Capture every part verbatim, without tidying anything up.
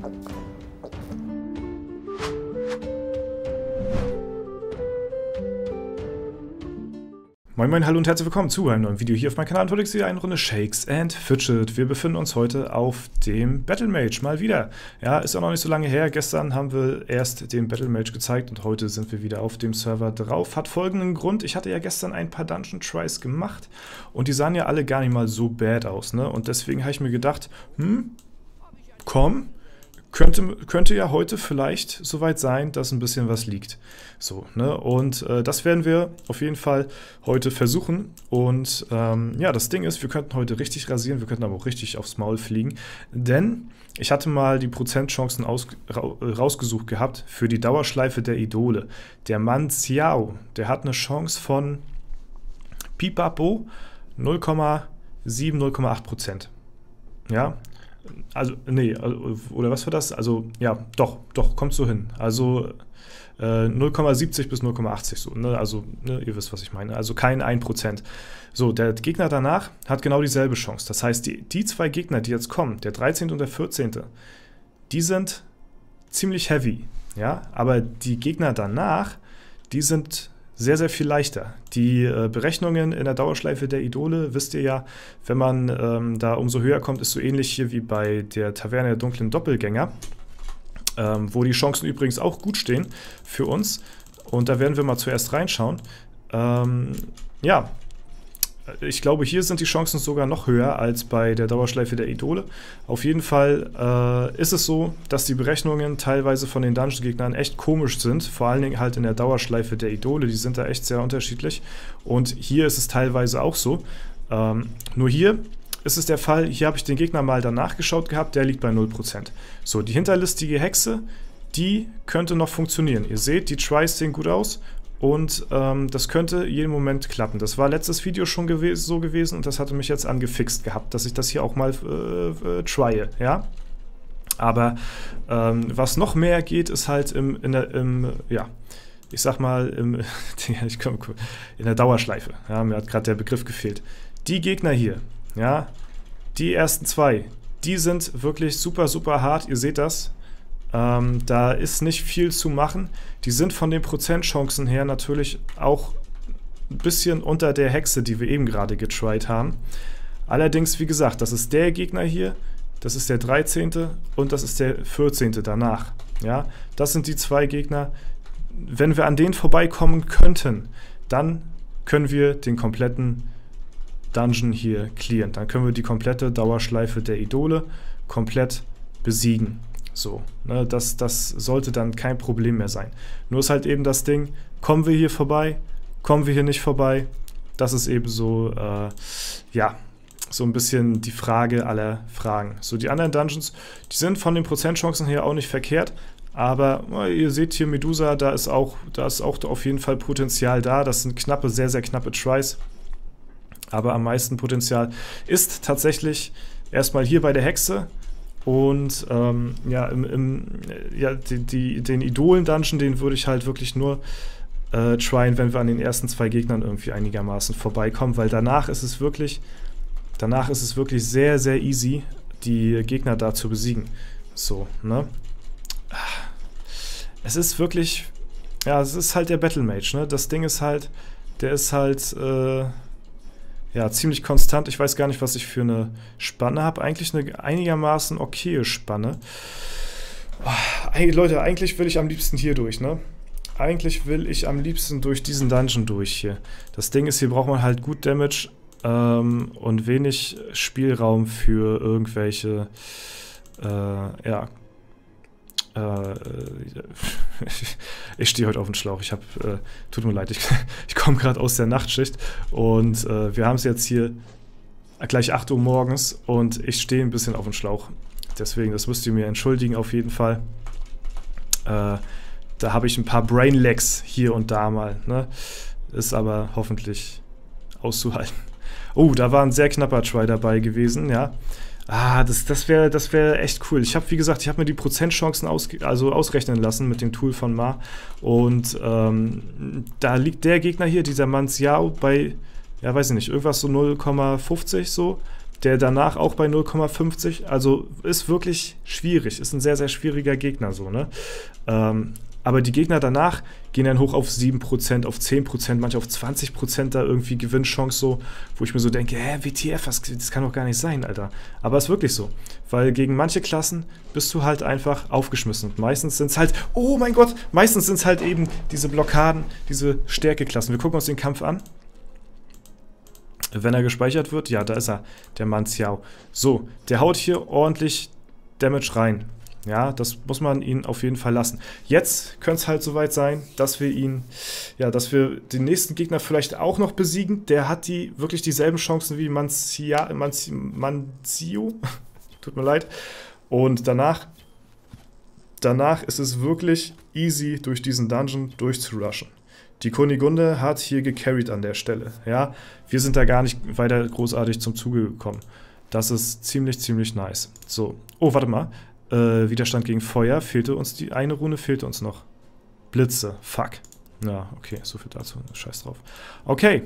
Moin Moin, hallo und herzlich willkommen zu einem neuen Video hier auf meinem Kanal. Und heute ist wieder eine Runde Shakes and Fidget. Wir befinden uns heute auf dem Battle Mage, mal wieder. Ja, ist auch noch nicht so lange her. Gestern haben wir erst den Battle Mage gezeigt und heute sind wir wieder auf dem Server drauf. Hat folgenden Grund: Ich hatte ja gestern ein paar Dungeon Tries gemacht und die sahen ja alle gar nicht mal so bad aus, ne? Und deswegen habe ich mir gedacht, hm, komm, Könnte, könnte ja heute vielleicht soweit sein, dass ein bisschen was liegt. So, ne? Und äh, das werden wir auf jeden Fall heute versuchen. Und ähm, ja, das Ding ist, wir könnten heute richtig rasieren, wir könnten aber auch richtig aufs Maul fliegen. Denn ich hatte mal die Prozentchancen aus, ra rausgesucht gehabt für die Dauerschleife der Idole. Der Mann Xiao, der hat eine Chance von Pipapo null Komma sieben, null Komma acht Prozent. Ja, also, nee, oder was war das? Also, ja, doch, doch, kommt so hin. Also äh, null Komma siebzig bis null Komma achtzig so, ne? Also, ne, ihr wisst, was ich meine. Also kein ein Prozent. So, der Gegner danach hat genau dieselbe Chance. Das heißt, die, die zwei Gegner, die jetzt kommen, der dreizehnte und der vierzehnte, die sind ziemlich heavy, ja? Aber die Gegner danach, die sind sehr, sehr viel leichter. Die äh, Berechnungen in der Dauerschleife der Idole, wisst ihr ja, wenn man ähm, da umso höher kommt, ist so ähnlich hier wie bei der Taverne der dunklen Doppelgänger, ähm, wo die Chancen übrigens auch gut stehen für uns. Und da werden wir mal zuerst reinschauen. Ähm, ja, ich glaube, hier sind die Chancen sogar noch höher als bei der Dauerschleife der Idole. Auf jeden Fall äh, ist es so, dass die Berechnungen teilweise von den Dungeon-Gegnern echt komisch sind. Vor allen Dingen halt in der Dauerschleife der Idole. Die sind da echt sehr unterschiedlich. Und hier ist es teilweise auch so. Ähm, nur hier ist es der Fall, hier habe ich den Gegner mal danach geschaut gehabt, der liegt bei null Prozent. So, die hinterlistige Hexe, die könnte noch funktionieren. Ihr seht, die Tries sehen gut aus. Und ähm, das könnte jeden Moment klappen. Das war letztes Video schon gew so gewesen und das hatte mich jetzt angefixt gehabt, dass ich das hier auch mal äh, äh, trye, ja. Aber ähm, was noch mehr geht, ist halt im, in der, im, ja, ich sag mal, im, ich komm, in der Dauerschleife. Ja, mir hat gerade der Begriff gefehlt. Die Gegner hier, ja, die ersten zwei, die sind wirklich super, super hart. Ihr seht das. Ähm, da ist nicht viel zu machen. Die sind von den Prozentchancen her natürlich auch ein bisschen unter der Hexe, die wir eben gerade getried haben. Allerdings, wie gesagt, das ist der Gegner hier, das ist der dreizehnte und das ist der vierzehnte danach. Ja, das sind die zwei Gegner. Wenn wir an denen vorbeikommen könnten, dann können wir den kompletten Dungeon hier clearen. Dann können wir die komplette Dauerschleife der Idole komplett besiegen. So, ne, das, das sollte dann kein Problem mehr sein. Nur ist halt eben das Ding, kommen wir hier vorbei, kommen wir hier nicht vorbei? Das ist eben so, äh, ja, so ein bisschen die Frage aller Fragen. So, die anderen Dungeons, die sind von den Prozentchancen her auch nicht verkehrt, aber äh, ihr seht hier Medusa, da ist auch, da ist auch auf jeden Fall Potenzial da. Das sind knappe, sehr, sehr knappe Tries. Aber am meisten Potenzial ist tatsächlich erstmal hier bei der Hexe. Und ähm, ja, im, im, ja die, die, den Idolen-Dungeon, den würde ich halt wirklich nur äh, tryen, wenn wir an den ersten zwei Gegnern irgendwie einigermaßen vorbeikommen, weil danach ist es wirklich, danach ist es wirklich sehr, sehr easy, die Gegner da zu besiegen. So, ne? Es ist wirklich, ja, es ist halt der Battle Mage, ne? Das Ding ist halt, der ist halt, äh, ja, ziemlich konstant. Ich weiß gar nicht, was ich für eine Spanne habe. Eigentlich eine einigermaßen okaye Spanne. Oh, Leute, eigentlich will ich am liebsten hier durch, ne? Eigentlich will ich am liebsten durch diesen Dungeon durch hier. Das Ding ist, hier braucht man halt gut Damage ähm, und wenig Spielraum für irgendwelche, äh, ja, Äh, ich stehe heute auf dem Schlauch. Ich habe, äh, tut mir leid, ich, ich komme gerade aus der Nachtschicht und äh, wir haben es jetzt hier gleich acht Uhr morgens und ich stehe ein bisschen auf dem Schlauch. Deswegen, das müsst ihr mir entschuldigen auf jeden Fall. Äh, da habe ich ein paar Brain Lags hier und da mal, ne? Ist aber hoffentlich auszuhalten. Oh, da war ein sehr knapper Try dabei gewesen, ja. Ah, das, das wäre das wär echt cool. Ich habe, wie gesagt, ich habe mir die Prozentchancen aus, also ausrechnen lassen mit dem Tool von Ma. Und ähm, da liegt der Gegner hier, dieser Mann Xiao, bei, ja, weiß ich nicht, irgendwas so null Komma fünfzig so. Der danach auch bei null Komma fünfzig. Also ist wirklich schwierig. Ist ein sehr, sehr schwieriger Gegner so, ne? Ähm, aber die Gegner danach gehen dann hoch auf sieben Prozent, auf zehn Prozent, manche auf zwanzig Prozent da irgendwie Gewinnchance so, wo ich mir so denke, hä, W T F, was, das kann doch gar nicht sein, Alter. Aber ist wirklich so. Weil gegen manche Klassen bist du halt einfach aufgeschmissen. Und meistens sind es halt, oh mein Gott, meistens sind es halt eben diese Blockaden, diese Stärkeklassen. Wir gucken uns den Kampf an. Wenn er gespeichert wird, ja, da ist er, der Mann Xiao. So, der haut hier ordentlich Damage rein. Ja, das muss man ihn auf jeden Fall lassen. Jetzt könnte es halt soweit sein, dass wir ihn, ja, dass wir den nächsten Gegner vielleicht auch noch besiegen. Der hat die wirklich dieselben Chancen wie Manzia, Manzio, Manzio. Tut mir leid. Und danach, danach ist es wirklich easy, durch diesen Dungeon durchzurushen. Die Kunigunde hat hier gecarried an der Stelle. Ja, wir sind da gar nicht weiter großartig zum Zuge gekommen. Das ist ziemlich, ziemlich nice. So, oh, warte mal. Äh, Widerstand gegen Feuer, fehlte uns die eine Rune, fehlte uns noch. Blitze, fuck. Ja, okay, so viel dazu, scheiß drauf. Okay.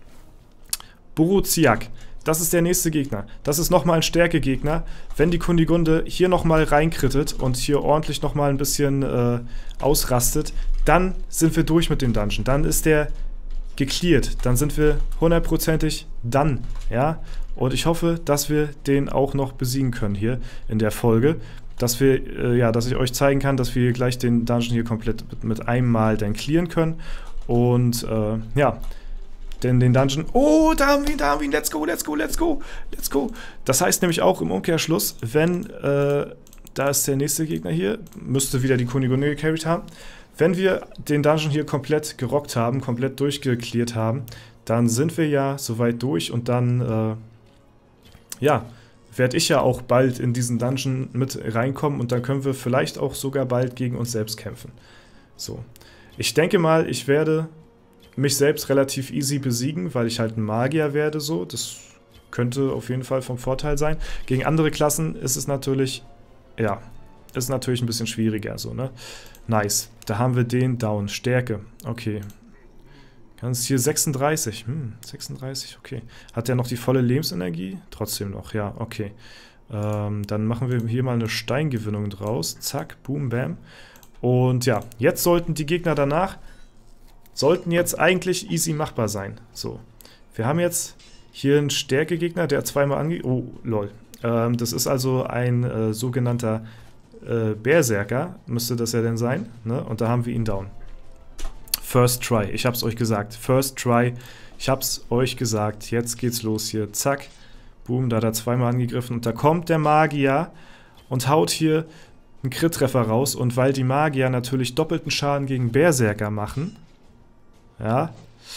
Boruziak, das ist der nächste Gegner. Das ist nochmal ein Stärkegegner. Wenn die Kunigunde hier nochmal reinkrittet und hier ordentlich nochmal ein bisschen äh, ausrastet, dann sind wir durch mit dem Dungeon. Dann ist der gecleared. Dann sind wir hundertprozentig done, ja. Und ich hoffe, dass wir den auch noch besiegen können hier in der Folge. Dass wir, äh, ja, dass ich euch zeigen kann, dass wir gleich den Dungeon hier komplett mit, mit einem Mal dann clearen können. Und, äh, ja, denn den Dungeon, oh, da haben wir ihn, da haben wir ihn, let's go, let's go, let's go, let's go. Das heißt nämlich auch im Umkehrschluss, wenn, äh, da ist der nächste Gegner hier, müsste wieder die Kunigunde gecarried haben. Wenn wir den Dungeon hier komplett gerockt haben, komplett durchgeklärt haben, dann sind wir ja soweit durch und dann, äh, ja, werde ich ja auch bald in diesen Dungeon mit reinkommen und dann können wir vielleicht auch sogar bald gegen uns selbst kämpfen. So. Ich denke mal, ich werde mich selbst relativ easy besiegen, weil ich halt ein Magier werde, so. Das könnte auf jeden Fall vom Vorteil sein. Gegen andere Klassen ist es natürlich, ja, ist natürlich ein bisschen schwieriger, so, ne? Nice. Da haben wir den down. Stärke. Okay. Ganz hier sechsunddreißig. Hm, sechsunddreißig, okay. Hat der noch die volle Lebensenergie? Trotzdem noch, ja, okay. Ähm, dann machen wir hier mal eine Steingewinnung draus. Zack, boom, bam. Und ja, jetzt sollten die Gegner danach, sollten jetzt eigentlich easy machbar sein. So. Wir haben jetzt hier einen Stärkegegner, der zweimal ange... Oh, lol. Ähm, das ist also ein äh, sogenannter äh, Berserker, müsste das ja denn sein. Ne? Und da haben wir ihn down. First Try, ich hab's euch gesagt. First Try, ich hab's euch gesagt. Jetzt geht's los hier. Zack. Boom, da hat er zweimal angegriffen. Und da kommt der Magier und haut hier einen Crit-Treffer raus. Und weil die Magier natürlich doppelten Schaden gegen Berserker machen, ja,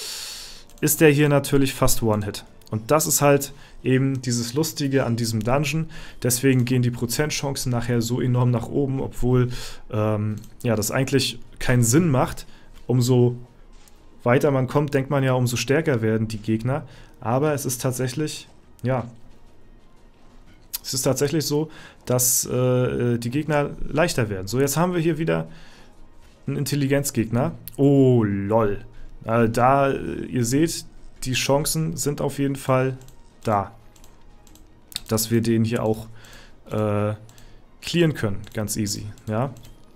ist der hier natürlich fast One-Hit. Und das ist halt eben dieses Lustige an diesem Dungeon. Deswegen gehen die Prozentchancen nachher so enorm nach oben, obwohl ähm, ja, das eigentlich keinen Sinn macht. Umso weiter man kommt, denkt man ja, umso stärker werden die Gegner. Aber es ist tatsächlich, ja, es ist tatsächlich so, dass äh, die Gegner leichter werden. So, jetzt haben wir hier wieder einen Intelligenzgegner. Oh, lol. Äh, da, ihr seht, die Chancen sind auf jeden Fall da, dass wir den hier auch äh, clearen können. Ganz easy, ja.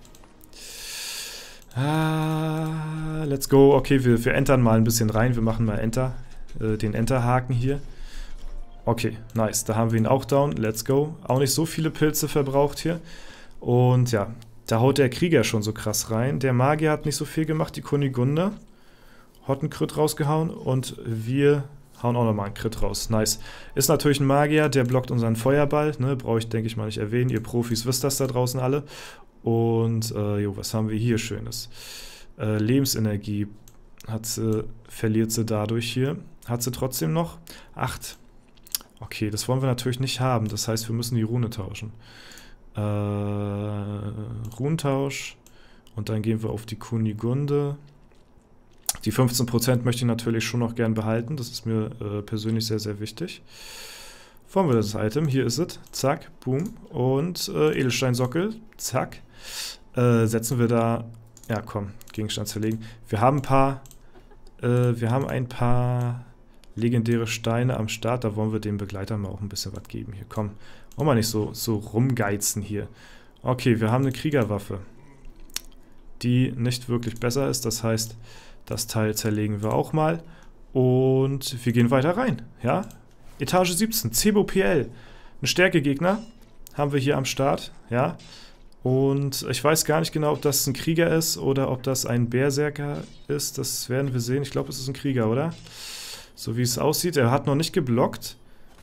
Ah, let's go. Okay, wir, wir entern mal ein bisschen rein. Wir machen mal Enter, äh, den Enter-Haken hier. Okay, nice. Da haben wir ihn auch down. Let's go. Auch nicht so viele Pilze verbraucht hier. Und ja, da haut der Krieger schon so krass rein. Der Magier hat nicht so viel gemacht. Die Kunigunde hat einen Crit rausgehauen. Und wir hauen auch nochmal einen Crit raus. Nice. Ist natürlich ein Magier, der blockt unseren Feuerball. Ne? Brauche ich, denke ich mal, nicht erwähnen. Ihr Profis wisst das da draußen alle. Und, äh, jo, was haben wir hier Schönes? Äh, Lebensenergie hat sie, verliert sie dadurch hier. Hat sie trotzdem noch? acht. Okay, das wollen wir natürlich nicht haben. Das heißt, wir müssen die Rune tauschen. Äh, Runentausch. Und dann gehen wir auf die Kunigunde. Die fünfzehn Prozent möchte ich natürlich schon noch gern behalten. Das ist mir äh, persönlich sehr, sehr wichtig. Wollen wir das Item? Hier ist es. Zack, boom. Und äh, Edelsteinsockel. Zack. Äh, setzen wir da... Ja, komm. Gegenstand zerlegen. Wir haben ein paar... Äh, wir haben ein paar legendäre Steine am Start. Da wollen wir dem Begleiter mal auch ein bisschen was geben. Hier, komm. Wollen wir nicht so, so rumgeizen hier. Okay, wir haben eine Kriegerwaffe, die nicht wirklich besser ist. Das heißt, das Teil zerlegen wir auch mal. Und wir gehen weiter rein. Ja? Etage siebzehn, Cebo P L. Ein Stärkegegner haben wir hier am Start. Ja? Und ich weiß gar nicht genau, ob das ein Krieger ist oder ob das ein Berserker ist. Das werden wir sehen. Ich glaube, es ist ein Krieger, oder? So wie es aussieht. Er hat noch nicht geblockt.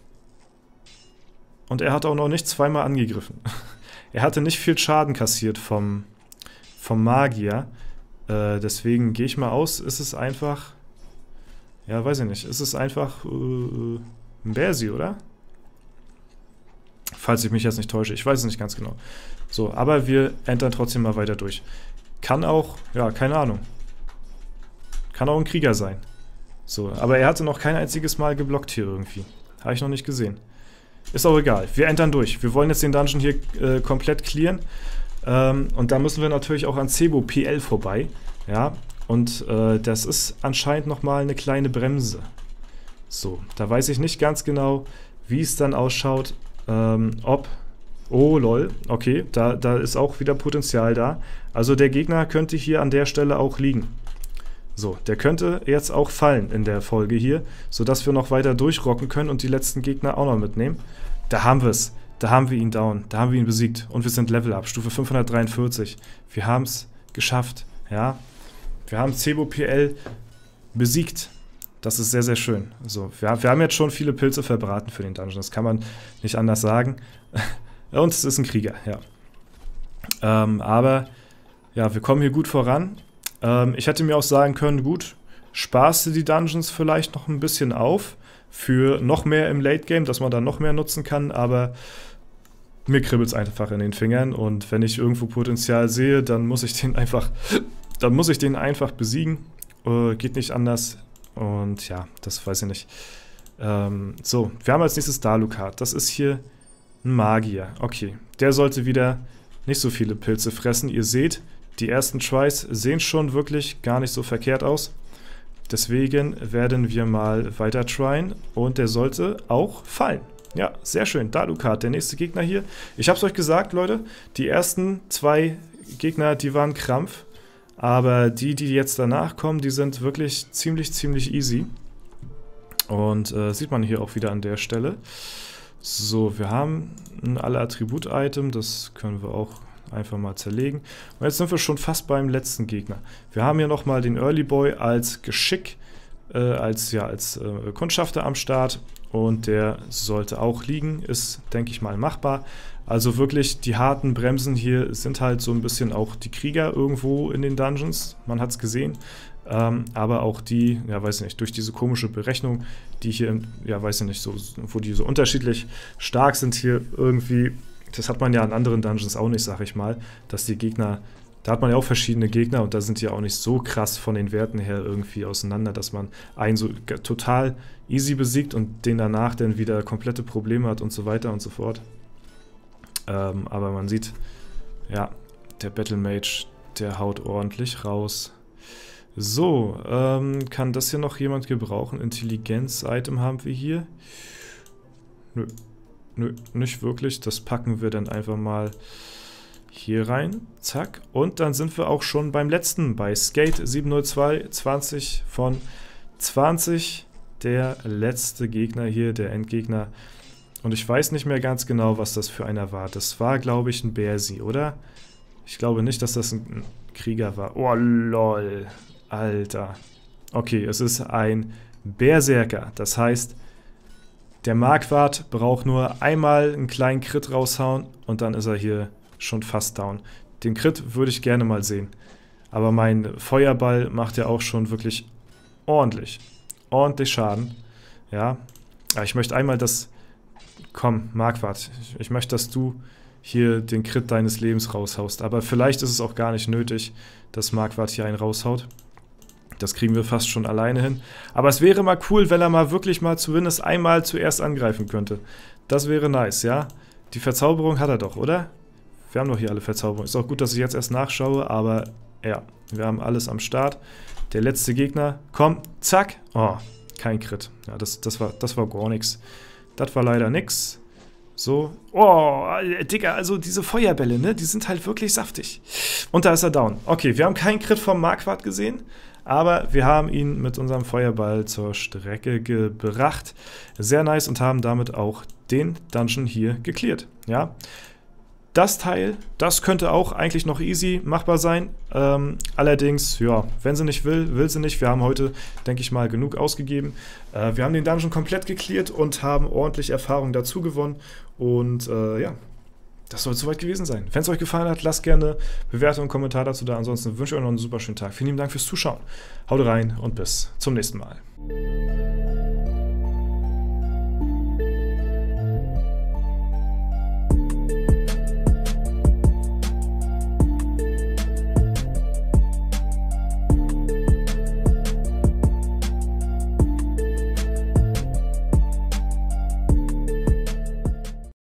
Und er hat auch noch nicht zweimal angegriffen. Er hatte nicht viel Schaden kassiert vom, vom Magier. Äh, deswegen gehe ich mal aus, ist es einfach... Ja, weiß ich nicht. Ist es einfach äh, ein Bersi, oder? Falls ich mich jetzt nicht täusche. Ich weiß es nicht ganz genau. So, aber wir entern trotzdem mal weiter durch. Kann auch, ja, keine Ahnung. Kann auch ein Krieger sein. So, aber er hatte noch kein einziges Mal geblockt hier irgendwie. Habe ich noch nicht gesehen. Ist auch egal. Wir entern durch. Wir wollen jetzt den Dungeon hier äh, komplett clearen. Ähm, und da müssen wir natürlich auch an Cebo P L vorbei. Ja, und äh, das ist anscheinend nochmal eine kleine Bremse. So, da weiß ich nicht ganz genau, wie es dann ausschaut. Ähm, ob... Oh, lol. Okay, da, da ist auch wieder Potenzial da. Also der Gegner könnte hier an der Stelle auch liegen. So, der könnte jetzt auch fallen in der Folge hier, sodass wir noch weiter durchrocken können und die letzten Gegner auch noch mitnehmen. Da haben wir es. Da haben wir ihn down. Da haben wir ihn besiegt. Und wir sind Level Up. Stufe fünfhundertdreiundvierzig. Wir haben es geschafft. Ja. Wir haben Cebo P L besiegt. Das ist sehr, sehr schön. So, wir, wir haben jetzt schon viele Pilze verbraten für den Dungeon. Das kann man nicht anders sagen. Und es ist ein Krieger, ja. Ähm, aber, ja, wir kommen hier gut voran. Ähm, ich hätte mir auch sagen können, gut, sparst die Dungeons vielleicht noch ein bisschen auf für noch mehr im Late Game, dass man da noch mehr nutzen kann, aber mir kribbelt es einfach in den Fingern und wenn ich irgendwo Potenzial sehe, dann muss ich den einfach, dann muss ich den einfach besiegen. Äh, geht nicht anders und ja, das weiß ich nicht. Ähm, so, wir haben als nächstes Dalukat. Das ist hier ein Magier. Okay, der sollte wieder nicht so viele Pilze fressen. Ihr seht, die ersten Tries sehen schon wirklich gar nicht so verkehrt aus. Deswegen werden wir mal weiter tryen und der sollte auch fallen. Ja, sehr schön. Dalukat, der nächste Gegner hier. Ich habe es euch gesagt, Leute, die ersten zwei Gegner, die waren Krampf. Aber die, die jetzt danach kommen, die sind wirklich ziemlich, ziemlich easy. Und äh, sieht man hier auch wieder an der Stelle. So, wir haben alle Attribut-Item, das können wir auch einfach mal zerlegen. Und jetzt sind wir schon fast beim letzten Gegner. Wir haben hier nochmal den Early Boy als Geschick, äh, als, ja, als äh, Kundschafter am Start. Und der sollte auch liegen, ist, denke ich mal, machbar. Also wirklich, die harten Bremsen hier sind halt so ein bisschen auch die Krieger irgendwo in den Dungeons. Man hat es gesehen. Ähm, aber auch die, ja weiß ich nicht, durch diese komische Berechnung, die hier, ja weiß ich nicht, so, wo die so unterschiedlich stark sind hier irgendwie, das hat man ja in anderen Dungeons auch nicht, sag ich mal, dass die Gegner, da hat man ja auch verschiedene Gegner und da sind die auch nicht so krass von den Werten her irgendwie auseinander, dass man einen so total easy besiegt und den danach dann wieder komplette Probleme hat und so weiter und so fort. Ähm, aber man sieht, ja, der Battle Mage, der haut ordentlich raus. So, ähm, kann das hier noch jemand gebrauchen? Intelligenz-Item haben wir hier. Nö, nö, nicht wirklich. Das packen wir dann einfach mal hier rein. Zack. Und dann sind wir auch schon beim letzten, bei Skate sieben null zwei, zwanzig von zwanzig. Der letzte Gegner hier, der Endgegner. Und ich weiß nicht mehr ganz genau, was das für einer war. Das war, glaube ich, ein Bersi, oder? Ich glaube nicht, dass das ein Krieger war. Oh, lol. Alter. Okay, es ist ein Berserker. Das heißt, der Marquardt braucht nur einmal einen kleinen Crit raushauen und dann ist er hier schon fast down. Den Crit würde ich gerne mal sehen. Aber mein Feuerball macht ja auch schon wirklich ordentlich. Ordentlich Schaden. Ja. Aber ich möchte einmal das... Komm, Marquardt. Ich, ich möchte, dass du hier den Crit deines Lebens raushaust. Aber vielleicht ist es auch gar nicht nötig, dass Marquardt hier einen raushaut. Das kriegen wir fast schon alleine hin. Aber es wäre mal cool, wenn er mal wirklich mal zumindest einmal zuerst angreifen könnte. Das wäre nice, ja? Die Verzauberung hat er doch, oder? Wir haben doch hier alle Verzauberungen. Ist auch gut, dass ich jetzt erst nachschaue, aber ja, wir haben alles am Start. Der letzte Gegner, komm, zack. Oh, kein Crit. Ja, das, das, war, das war gar nichts. Das war leider nix. So. Oh, Digga, also diese Feuerbälle, ne, die sind halt wirklich saftig. Und da ist er down. Okay, wir haben keinen Crit vom Marquardt gesehen, aber wir haben ihn mit unserem Feuerball zur Strecke gebracht. Sehr nice und haben damit auch den Dungeon hier gecleart. Ja. Das Teil, das könnte auch eigentlich noch easy machbar sein. Ähm, allerdings, ja, wenn sie nicht will, will sie nicht. Wir haben heute, denke ich mal, genug ausgegeben. Äh, wir haben den Dungeon komplett gecleart und haben ordentlich Erfahrung dazu gewonnen. Und äh, ja, das soll es soweit gewesen sein. Wenn es euch gefallen hat, lasst gerne Bewertung und Kommentar dazu da. Ansonsten wünsche ich euch noch einen super schönen Tag. Vielen lieben Dank fürs Zuschauen. Haut rein und bis zum nächsten Mal.